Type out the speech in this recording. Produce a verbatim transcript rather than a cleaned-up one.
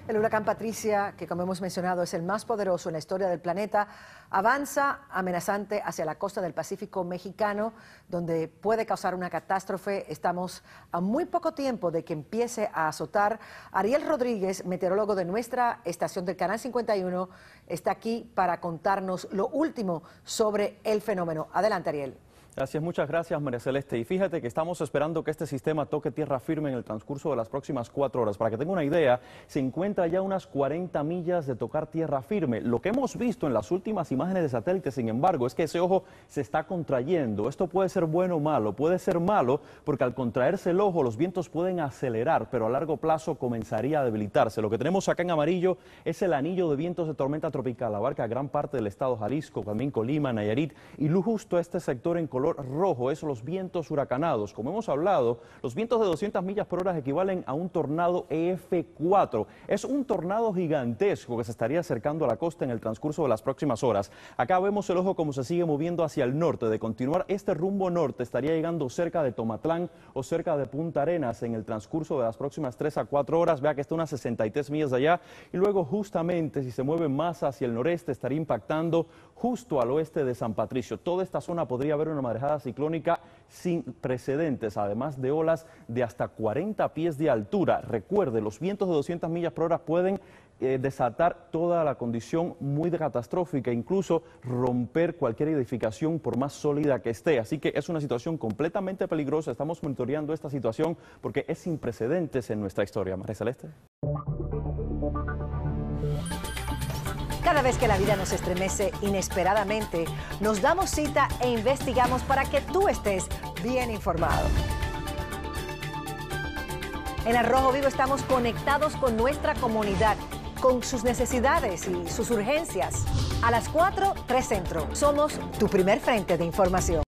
El huracán Patricia, que como hemos mencionado es el más poderoso en la historia del planeta, avanza amenazante hacia la costa del Pacífico mexicano, donde puede causar una catástrofe. Estamos a muy poco tiempo de que empiece a azotar. Ariel Rodríguez, meteorólogo de nuestra estación del Canal cincuenta y uno, está aquí para contarnos lo último sobre el fenómeno. Adelante, Ariel. Gracias, muchas gracias, María Celeste. Y fíjate que estamos esperando que este sistema toque tierra firme en el transcurso de las próximas cuatro horas. Para que tenga una idea, se encuentra ya a unas cuarenta millas de tocar tierra firme. Lo que hemos visto en las últimas imágenes de satélite, sin embargo, es que ese ojo se está contrayendo. Esto puede ser bueno o malo. Puede ser malo porque al contraerse el ojo los vientos pueden acelerar, pero a largo plazo comenzaría a debilitarse. Lo que tenemos acá en amarillo es el anillo de vientos de tormenta tropical. Abarca gran parte del estado Jalisco, también Colima, Nayarit, y justo este sector en color rojo es los vientos huracanados. Como hemos hablado, los vientos de doscientas millas por hora equivalen a un tornado E F cuatro. Es un tornado gigantesco que se estaría acercando a la costa en el transcurso de las próximas horas. Acá vemos el ojo como se sigue moviendo hacia el norte. De continuar este rumbo norte, estaría llegando cerca de Tomatlán o cerca de Punta Arenas en el transcurso de las próximas tres a cuatro horas. Vea que está unas sesenta y tres millas de allá. Y luego justamente, si se mueve más hacia el noreste, estaría impactando justo al oeste de San Patricio. Toda esta zona podría haber una marejada ciclónica sin precedentes, además de olas de hasta cuarenta pies de altura. Recuerde, los vientos de doscientas millas por hora pueden eh, desatar toda la condición muy catastrófica, incluso romper cualquier edificación por más sólida que esté. Así que es una situación completamente peligrosa. Estamos monitoreando esta situación porque es sin precedentes en nuestra historia. María Celeste. Cada vez que la vida nos estremece inesperadamente, nos damos cita e investigamos para que tú estés bien informado. En Al Rojo Vivo estamos conectados con nuestra comunidad, con sus necesidades y sus urgencias. A las cuatro, tres Centro. Somos tu primer frente de información.